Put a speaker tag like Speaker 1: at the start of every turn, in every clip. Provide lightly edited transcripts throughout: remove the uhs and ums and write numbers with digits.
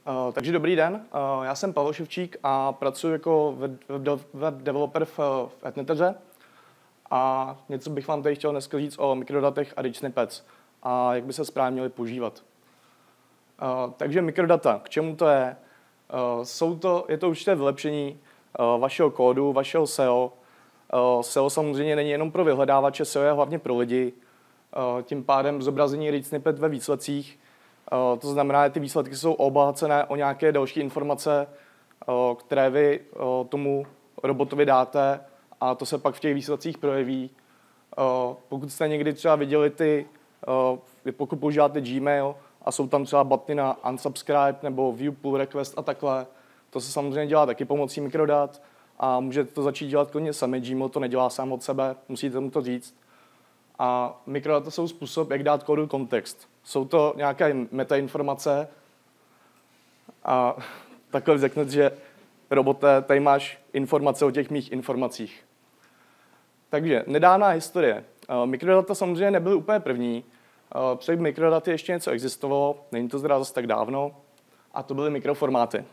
Speaker 1: Takže dobrý den, já jsem Pavel Ševčík a pracuji jako web developer v Etneteře. A něco bych vám tady chtěl dneska říct o mikrodatech a rich snippets a jak by se správně měly používat. Takže mikrodata, k čemu to je? Je to určité vylepšení vašeho kódu, vašeho SEO. SEO samozřejmě není jenom pro vyhledávače, SEO je hlavně pro lidi. Tím pádem zobrazení rich snippet ve výsledcích. To znamená, že ty výsledky jsou obohacené o nějaké další informace, které vy tomu robotovi dáte, a to se pak v těch výsledcích projeví. Pokud jste někdy třeba viděli pokud používáte Gmail a jsou tam třeba buttony na unsubscribe nebo view pull request a takhle, to se samozřejmě dělá taky pomocí mikrodat a můžete to začít dělat klidně sami. Gmail to nedělá sám od sebe, musíte mu to říct. A mikrodata jsou způsob, jak dát kódu kontext. Jsou to nějaké metainformace a takhle řeknete, že robote, tady máš informace o těch mých informacích. Takže nedávná historie. Mikrodata samozřejmě nebyly úplně první. Před mikrodaty ještě něco existovalo, není to zase tak dávno, a to byly mikroformáty.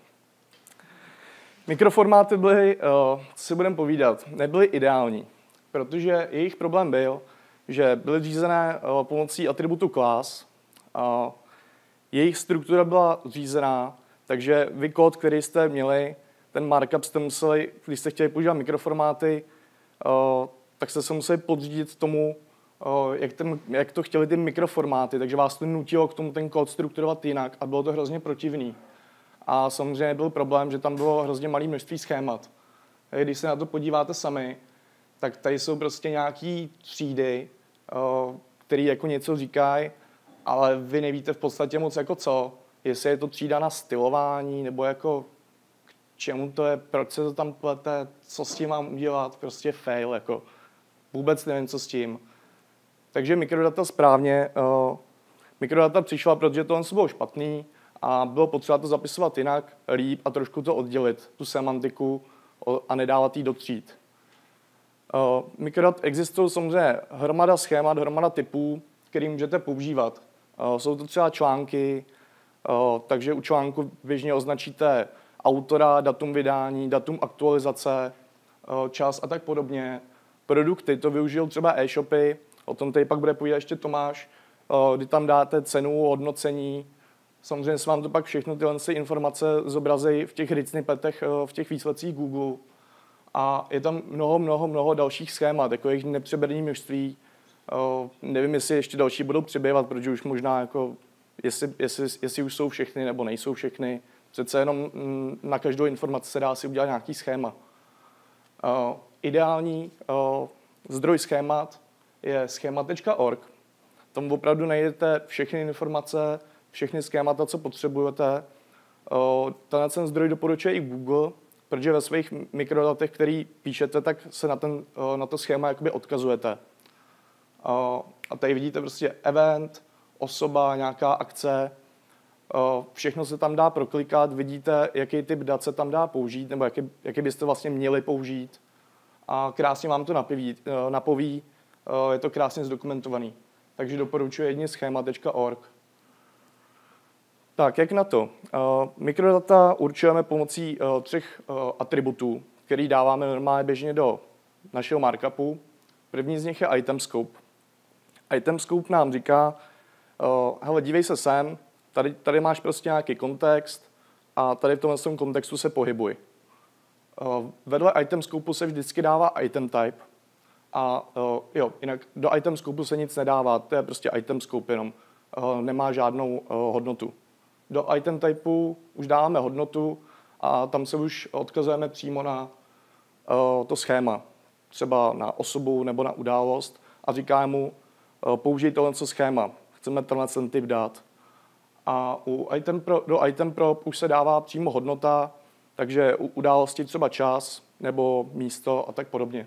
Speaker 1: Mikroformáty byly, co si budeme povídat, nebyly ideální, protože jejich problém byl, že byly řízené pomocí atributu class, jejich struktura byla řízená, takže vy kód, který jste měli, ten markup jste museli, když jste chtěli používat mikroformáty, tak jste se museli podřídit tomu, jak to chtěli ty mikroformáty, takže vás to nutilo k tomu ten kód strukturovat jinak a bylo to hrozně protivný. A samozřejmě byl problém, že tam bylo hrozně malé množství schémat. Když se na to podíváte sami, tak tady jsou prostě nějaký třídy, který jako něco říkají, ale vy nevíte v podstatě moc jako co. Jestli je to třída na stylování, nebo jako k čemu to je, proč se to tam plete, co s tím mám udělat, prostě fail, jako vůbec nevím, co s tím. Takže mikrodata správně, mikrodata přišla, protože tohle bylo špatný a bylo potřeba to zapisovat jinak, líp a trošku to oddělit, tu semantiku a nedávat jí do tříd. Mikrodat existují samozřejmě hromada schémat, hromada typů, který můžete používat. Jsou to třeba články, takže u článku běžně označíte autora, datum vydání, datum aktualizace, čas a tak podobně. Produkty, to využijou třeba e-shopy, o tom tady pak bude povídat ještě Tomáš, kdy tam dáte cenu, hodnocení. Samozřejmě se vám to pak všechno tyhle informace zobrazí v těch rich snippetech, v těch výsledcích Google. A je tam mnoho dalších schémat, jako jejich nepřeberné množství. Nevím, jestli ještě další budou přibývat, protože už možná, jako, jestli už jsou všechny nebo nejsou všechny. Přece jenom na každou informaci se dá si udělat nějaký schéma. Ideální zdroj schémat je schema.org. Tam opravdu najdete všechny informace, všechny schémata, co potřebujete. Ten zdroj doporučuje i Google, protože ve svých mikrodatech, který píšete, tak se na to schéma jakoby odkazujete. A tady vidíte prostě event, osoba, nějaká akce, všechno se tam dá proklikat, vidíte, jaký typ dat se tam dá použít, nebo jaký byste vlastně měli použít. A krásně vám to napoví, je to krásně zdokumentovaný. Takže doporučuji jedině schema.org. Tak, jak na to? Mikrodata určujeme pomocí 3 atributů, který dáváme normálně běžně do našeho markupu. První z nich je item scope. Item scope nám říká, hele, dívej se sem, tady máš prostě nějaký kontext a tady v tomhle kontextu se pohybuj. Vedle item scopeu se vždycky dává item type a jinak do item scopeu se nic nedává, to je prostě item scope jenom, nemá žádnou hodnotu. Do item typeu už dáváme hodnotu a tam se už odkazujeme přímo na to schéma, třeba na osobu nebo na událost a říkáme mu, použij tohle schéma, chceme tenhle typ dát. A do item prop už se dává přímo hodnota, takže u události třeba čas nebo místo a tak podobně.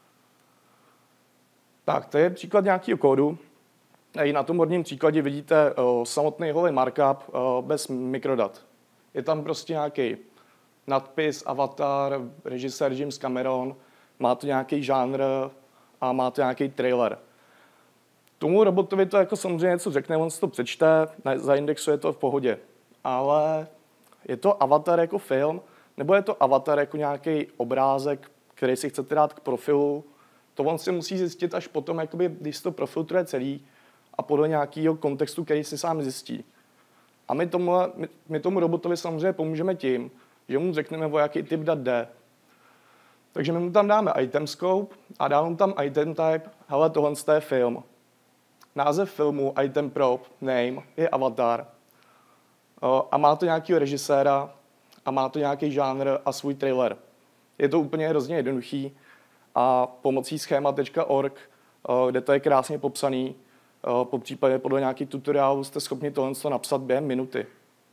Speaker 1: Tak, to je příklad nějakého kódu. I na tom hodním příkladě vidíte samotný holý markup bez mikrodat. Je tam prostě nějaký nadpis, avatar, režisér James Cameron, má to nějaký žánr a má to nějaký trailer. Tomu robotovi to jako samozřejmě něco řekne, on si to přečte, zaindexuje to v pohodě. Ale je to avatar jako film, nebo je to avatar jako nějaký obrázek, který si chcete dát k profilu. To on si musí zjistit až potom, jakoby, když to profiltruje celý a podle nějakého kontextu, který si sám zjistí. A my tomu robotovi samozřejmě pomůžeme tím, že mu řekneme, o jaký typ dat jde. Takže my mu tam dáme item scope a dáme mu tam item type, hele, tohle je film. Název filmu, item prop, name, je avatar. A má to nějakého režiséra a má to nějaký žánr a svůj trailer. Je to úplně hrozně jednoduchý a pomocí schema.org, kde to je krásně popsaný, popřípadě podle nějaký tutoriálu jste schopni tohle napsat během minuty.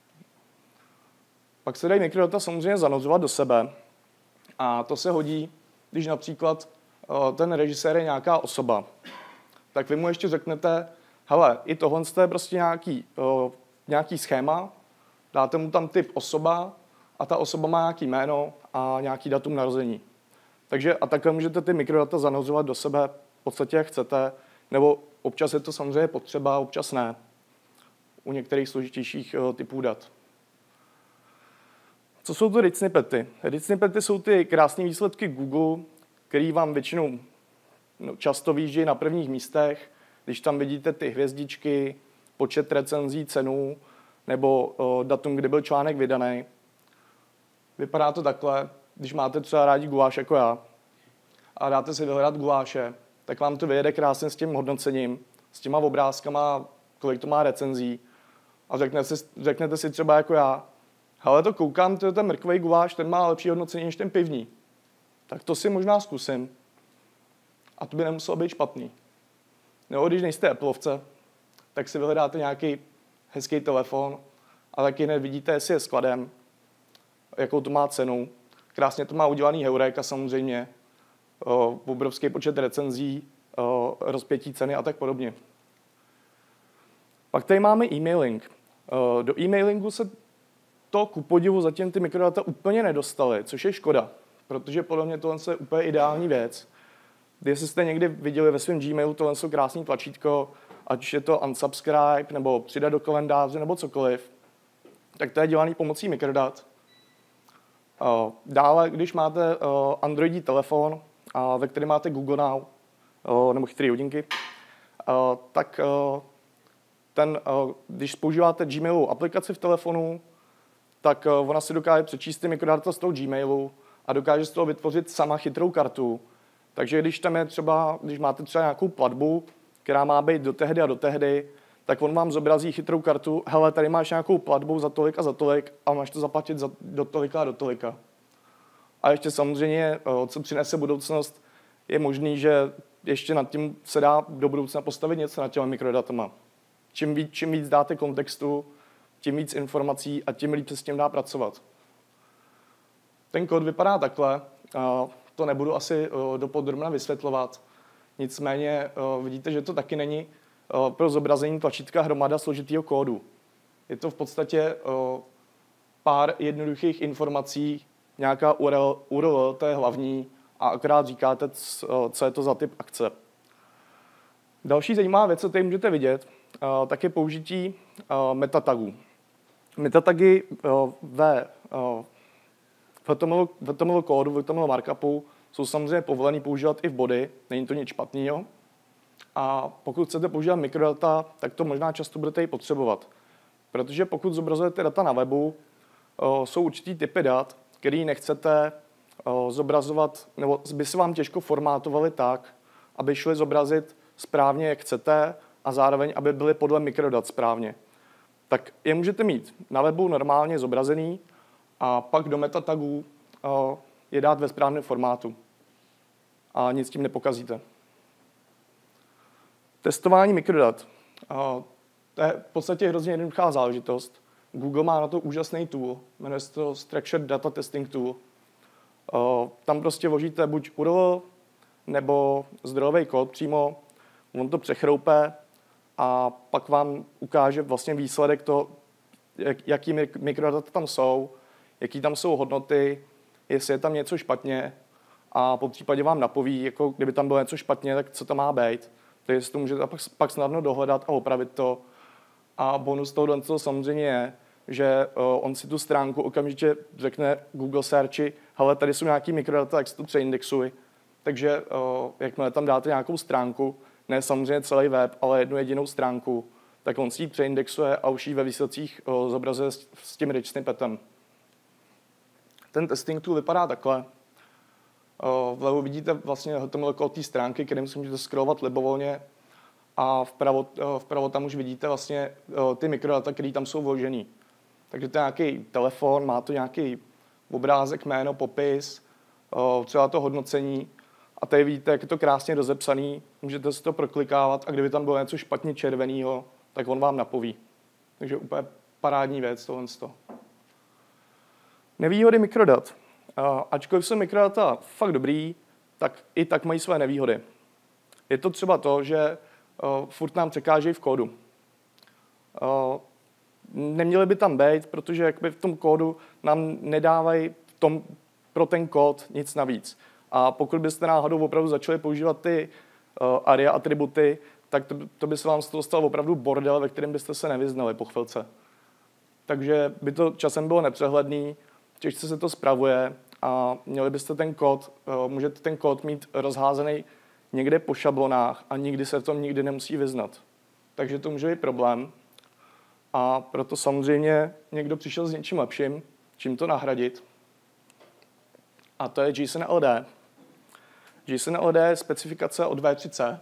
Speaker 1: Pak se dají mikrodata samozřejmě zanozovat do sebe a to se hodí, když například ten režisér je nějaká osoba. Tak vy mu ještě řeknete, hele, i tohle je prostě nějaký schéma, dáte mu tam typ osoba a ta osoba má nějaký jméno a nějaký datum narození. Takže a takhle můžete ty mikrodata zanozovat do sebe v podstatě jak chcete, nebo občas je to samozřejmě potřeba, občas ne. U některých složitějších typů dat. Co jsou to rich snippety? Rich snippety jsou ty krásné výsledky Google, který vám většinou často vyjíždějí na prvních místech, když tam vidíte ty hvězdičky, počet recenzí, cenu, nebo datum, kdy byl článek vydaný. Vypadá to takhle, když máte třeba rádi guláš jako já a dáte si vyhledat guláše, tak vám to vyjede krásně s tím hodnocením, s těma obrázkama, kolik to má recenzí a řeknete si třeba jako já, hele, to koukám, to je ten mrkvej guláš, ten má lepší hodnocení než ten pivní. Tak to si možná zkusím. A to by nemuselo být špatný. Nebo když nejste Appleovce, tak si vyhledáte nějaký hezký telefon a taky hned vidíte, jestli je skladem, jakou to má cenu. Krásně to má udělaný Heureka samozřejmě, obrovský počet recenzí, rozpětí ceny a tak podobně. Pak tady máme e-mailing. Do e-mailingu se to ku podivu zatím ty mikrodata úplně nedostaly, což je škoda, protože podle mě tohle je úplně ideální věc. Jestli jste někdy viděli ve svém Gmailu tohle krásný tlačítko, ať už je to unsubscribe, nebo přidat do kalendáře, nebo cokoliv, tak to je dělaný pomocí mikrodat. Dále, když máte Androidí telefon, ve kterém máte Google Now, nebo chytré hodinky, tak když používáte Gmailovou aplikaci v telefonu, tak ona si dokáže přečíst ty mikrodata z toho Gmailu a dokáže z toho vytvořit sama chytrou kartu. Takže když máte třeba nějakou platbu, která má být do tehdy a do tehdy, tak on vám zobrazí chytrou kartu, hele, tady máš nějakou platbu za tolik a za tolik a máš to zaplatit do tolika a do tolika. A ještě samozřejmě, co přinese budoucnost, je možný, že ještě nad tím se dá do budoucna postavit něco nad těmi mikrodatama. Čím víc dáte kontextu, tím víc informací a tím líp se s tím dá pracovat. Ten kód vypadá takhle, to nebudu asi dopodrobna vysvětlovat, nicméně vidíte, že to taky není pro zobrazení tlačítka hromada složitýho kódu. Je to v podstatě pár jednoduchých informací, nějaká URL, to je hlavní, a akorát říkáte, co je to za typ akce. Další zajímavá věc, co tady můžete vidět, tak je použití metatagů. Metatagy ve HTML kódu, v HTML markupu jsou samozřejmě povolený používat i v body, není to nic špatného. A pokud chcete používat mikrodata, tak to možná často budete i potřebovat. Protože pokud zobrazujete data na webu, jsou určitý typy dat, který nechcete zobrazovat, nebo by se vám těžko formátovaly tak, aby šly zobrazit správně, jak chcete, a zároveň, aby byly podle mikrodat správně. Tak je můžete mít na webu normálně zobrazený a pak do metatagů je dát ve správném formátu. A nic tím nepokazíte. Testování mikrodat. To je v podstatě hrozně jednoduchá záležitost. Google má na to úžasný tool, jmenuje se to Structured Data Testing Tool. Tam prostě vložíte buď URL nebo zdrojový kód přímo, on to přechroupe a pak vám ukáže vlastně výsledek toho, jaký mikrodata tam jsou, jaký tam jsou hodnoty, jestli je tam něco špatně a po případě vám napoví, jako kdyby tam bylo něco špatně, tak co to má být. Takže si to můžete pak snadno dohledat a opravit to. A bonus toho samozřejmě je, že on si tu stránku okamžitě řekne Google searchi, hele, tady jsou nějaký mikrodata, jak se to přeindexuji. Takže jakmile tam dáte nějakou stránku, ne samozřejmě celý web, ale jednu jedinou stránku, tak on si ji přeindexuje a už ji ve výsledcích zobrazuje s tím rich snippetem. Ten testing tool vypadá takhle. Vlevo vidíte vlastně HTML kód té stránky, kterým si můžete scrollovat libovolně, a vpravo tam už vidíte vlastně ty mikrodata, které tam jsou vložený. Takže to je nějaký telefon, má to nějaký obrázek, jméno, popis, třeba to hodnocení. A tady vidíte, jak je to krásně rozepsaný, můžete si to proklikávat a kdyby tam bylo něco špatně červeného, tak on vám napoví. Takže úplně parádní věc tohle. Nevýhody mikrodat. Ačkoliv jsou mikrodata fakt dobrý, tak i tak mají své nevýhody. Je to třeba to, že furt nám překážejí v kódu. Neměly by tam být, protože jakoby v tom kódu nám nedávají pro ten kód nic navíc. A pokud byste náhodou opravdu začali používat ty ARIA atributy, tak to by se vám z toho stal opravdu bordel, ve kterém byste se nevyznali po chvilce. Takže by to časem bylo nepřehledný, těžce se to spravuje a měli byste můžete ten kód mít rozházený někde po šablonách a nikdy se v tom nikdy nemusí vyznat. Takže to může být problém. A proto samozřejmě někdo přišel s něčím lepším, čím to nahradit. A to je JSON LD. JSON LD je specifikace od V3C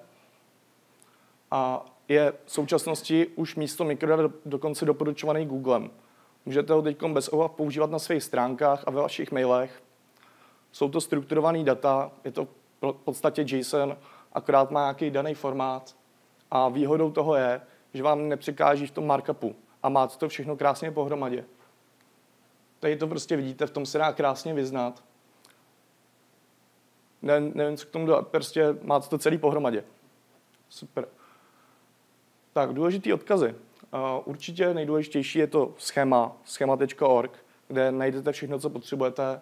Speaker 1: a je v současnosti už místo mikrodat dokonce doporučovaný Googlem. Můžete ho teď bez obav používat na svých stránkách a ve vašich mailech. Jsou to strukturované data, je to v podstatě JSON, akorát má nějaký daný formát. A výhodou toho je, že vám nepřekáží v tom markupu a máte to všechno krásně pohromadě. Tady to prostě vidíte, v tom se dá krásně vyznat. Nevím, co k tomu dát, prostě máte to celý pohromadě. Super. Tak, důležitý odkazy. Určitě nejdůležitější je to schema.org, kde najdete všechno, co potřebujete.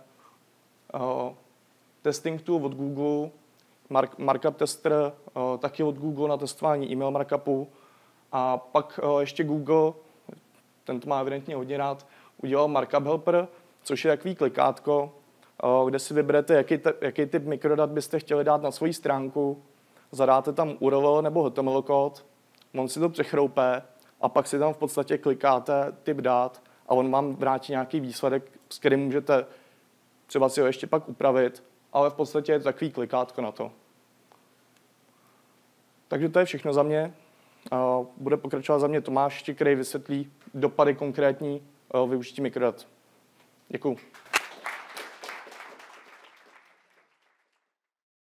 Speaker 1: Testing tool od Google, markup tester, taky od Google na testování email markupu. A pak ještě Google, ten to má evidentně hodně rád, udělal markup helper, což je takový klikátko, kde si vyberete, jaký typ mikrodat byste chtěli dát na svoji stránku, zadáte tam URL nebo HTML kód, on si to přechroupé a pak si tam v podstatě klikáte typ dát a on vám vrátí nějaký výsledek, s kterým můžete třeba si ho ještě pak upravit, ale v podstatě je to takový klikátko na to. Takže to je všechno za mě. Bude pokračovat za mě Tomáš, který vysvětlí dopady konkrétní využití mikrodat. Děkuju.